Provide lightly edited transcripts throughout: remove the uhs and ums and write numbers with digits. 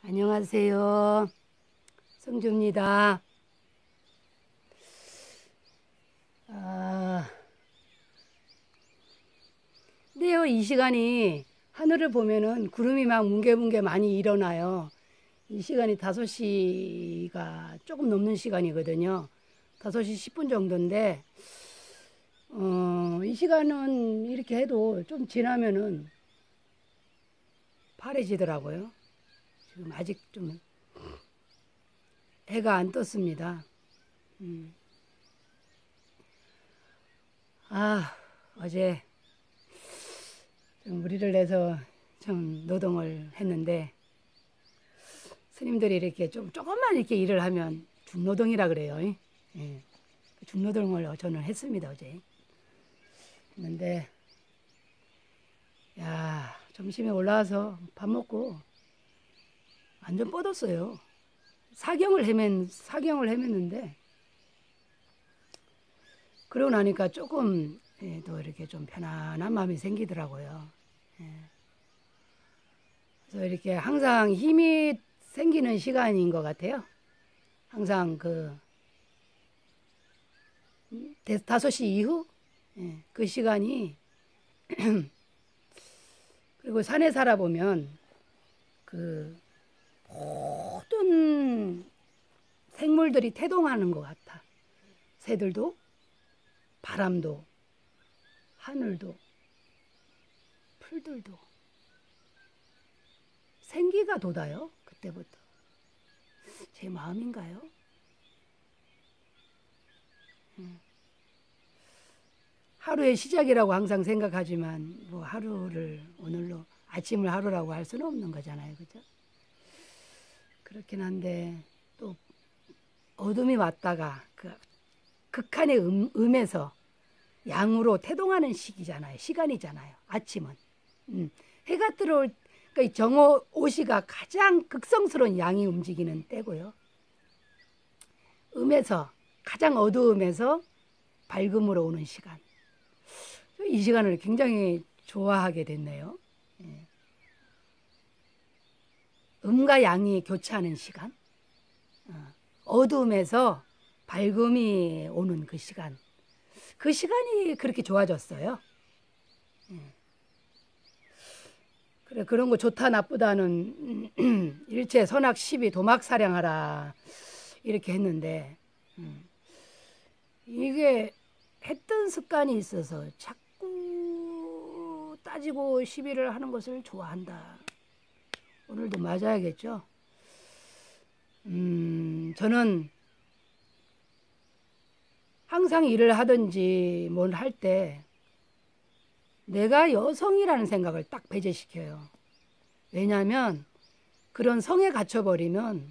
안녕하세요. 성주입니다. 근데요, 이 시간이 하늘을 보면은 구름이 막 뭉게뭉게 많이 일어나요. 이 시간이 5시가 조금 넘는 시간이거든요. 5시 10분 정도인데, 이 시간은 이렇게 해도 좀 지나면은 파래지더라고요. 지금 아직 좀 해가 안 떴습니다. 어제 좀 무리를 내서 좀 노동을 했는데, 스님들이 이렇게 좀 조금만 이렇게 일을 하면 중노동이라 그래요. 예. 중노동을 저는 했습니다, 어제. 했는데, 야, 점심에 올라와서 밥 먹고 완전 뻗었어요. 사경을 헤맸는데, 그러고 나니까 조금, 또 이렇게 좀 편안한 마음이 생기더라고요. 그래서 이렇게 항상 힘이 생기는 시간인 것 같아요. 항상 5시 이후? 그 시간이, 그리고 산에 살아보면 그 모든 생물들이 태동하는 것 같아. 새들도, 바람도, 하늘도, 풀들도. 생기가 돋아요. 그때부터. 제 마음인가요? 하루의 시작이라고 항상 생각하지만 뭐 하루를 오늘로 아침을 하루라고 할 수는 없는 거잖아요. 그죠? 그렇긴 한데 또 어둠이 왔다가 그 극한의 음에서 양으로 태동하는 시기잖아요. 시간이잖아요. 아침은. 해가 들어올 그러니까 정오 오시가 가장 극성스러운 양이 움직이는 때고요. 음에서 가장 어두움에서 밝음으로 오는 시간. 이 시간을 굉장히 좋아하게 됐네요. 음과 양이 교차하는 시간. 어두움에서 밝음이 오는 그 시간. 그 시간이 그렇게 좋아졌어요. 그래, 그런 거 좋다 나쁘다는 일체 선악 시비 도막 사량하라 이렇게 했는데 이게 했던 습관이 있어서 자꾸 따지고 시비를 하는 것을 좋아한다. 오늘도 맞아야겠죠. 저는 항상 일을 하든지 뭘 할 때 내가 여성이라는 생각을 딱 배제시켜요. 왜냐하면 그런 성에 갇혀버리면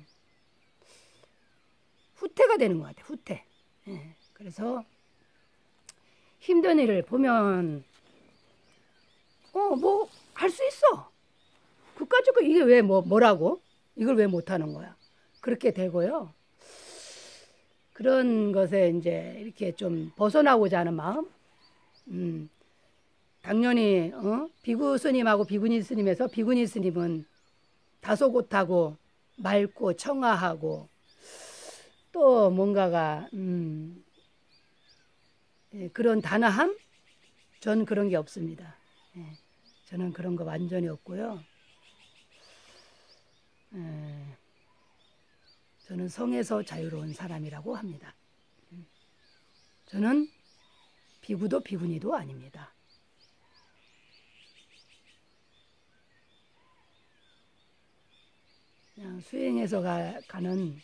후퇴가 되는 것 같아요. 후퇴. 그래서 힘든 일을 보면 뭐 할 수 있어. 그까짓 거 이게 왜 뭐라고? 이걸 왜 못하는 거야? 그렇게 되고요. 그런 것에 이제 이렇게 좀 벗어나고자 하는 마음. 당연히 비구 스님하고 비구니 스님에서 비구니 스님은 다소곳하고 맑고 청아하고 또 뭔가가 그런 단아함? 전 그런 게 없습니다. 저는 그런 거 완전히 없고요. 저는 성에서 자유로운 사람이라고 합니다. 저는 비구도 비구니도 아닙니다. 그냥 수행해서 가는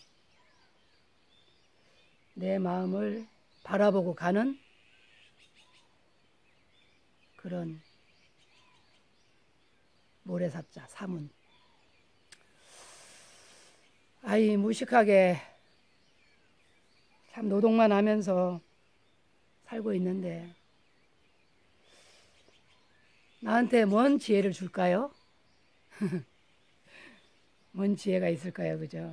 내 마음을 바라보고 가는 그런 모래사자 사문. 아이 무식하게 참 노동만 하면서 살고 있는데 나한테 뭔 지혜를 줄까요? 뭔 지혜가 있을까요? 그죠?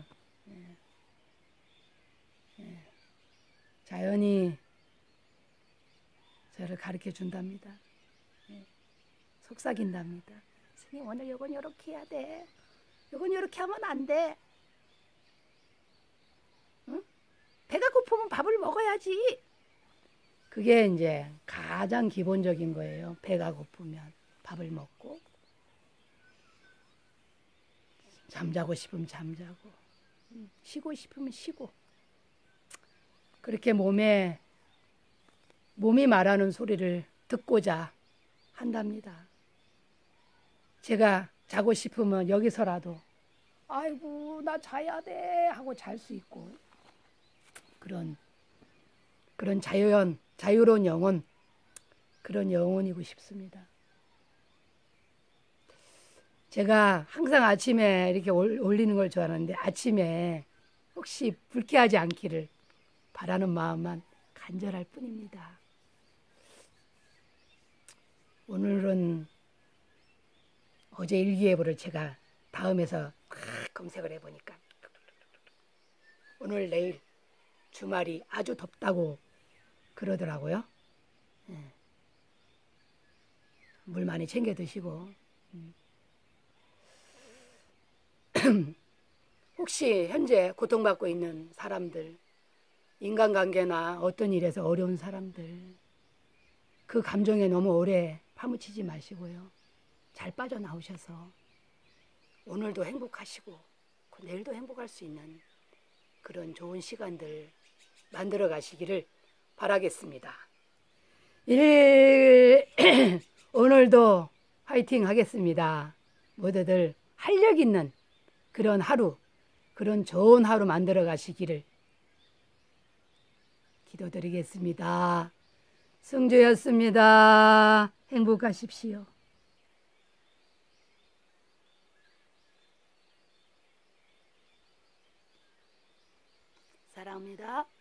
자연이 저를 가르쳐 준답니다. 속삭인답니다. 스님 오늘 요건 요렇게 해야 돼. 이건 이렇게 하면 안 돼. 응? 배가 고프면 밥을 먹어야지. 그게 이제 가장 기본적인 거예요. 배가 고프면 밥을 먹고, 잠자고 싶으면 잠자고, 쉬고 싶으면 쉬고. 그렇게 몸이 말하는 소리를 듣고자 한답니다. 제가 자고 싶으면 여기서라도 아이고 나 자야 돼 하고 잘 수 있고, 그런 자유로운 영혼, 그런 영혼이고 싶습니다. 제가 항상 아침에 이렇게 올리는 걸 좋아하는데, 아침에 혹시 불쾌하지 않기를 바라는 마음만 간절할 뿐입니다. 오늘은 어제 일기예보를 제가 다음에서 검색을 해보니까 오늘 내일 주말이 아주 덥다고 그러더라고요. 물 많이 챙겨 드시고. 혹시 현재 고통받고 있는 사람들, 인간관계나 어떤 일에서 어려운 사람들, 그 감정에 너무 오래 파묻히지 마시고요. 잘 빠져나오셔서 오늘도 행복하시고 내일도 행복할 수 있는 그런 좋은 시간들 만들어 가시기를 바라겠습니다. 오늘도 화이팅 하겠습니다. 모두들 활력 있는 그런 하루, 그런 좋은 하루 만들어 가시기를 기도드리겠습니다. 승주였습니다. 행복하십시오. 사랑합니다.